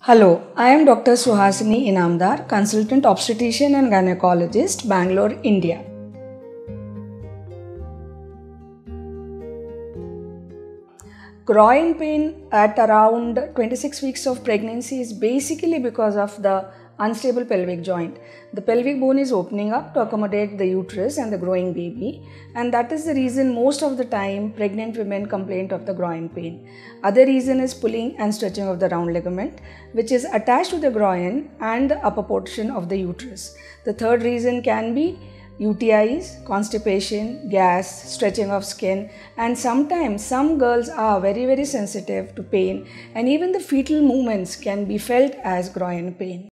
Hello, I am Dr. Suhasini Inamdar, consultant obstetrician and gynecologist, Bangalore, India. Groin pain at around 26 weeks of pregnancy is basically because of the unstable pelvic joint. The pelvic bone is opening up to accommodate the uterus and the growing baby, and that is the reason most of the time pregnant women complain of the groin pain. Other reason is pulling and stretching of the round ligament, which is attached to the groin and the upper portion of the uterus. The third reason can be UTIs, constipation, gas, stretching of skin, and sometimes some girls are very sensitive to pain, and even the fetal movements can be felt as groin pain.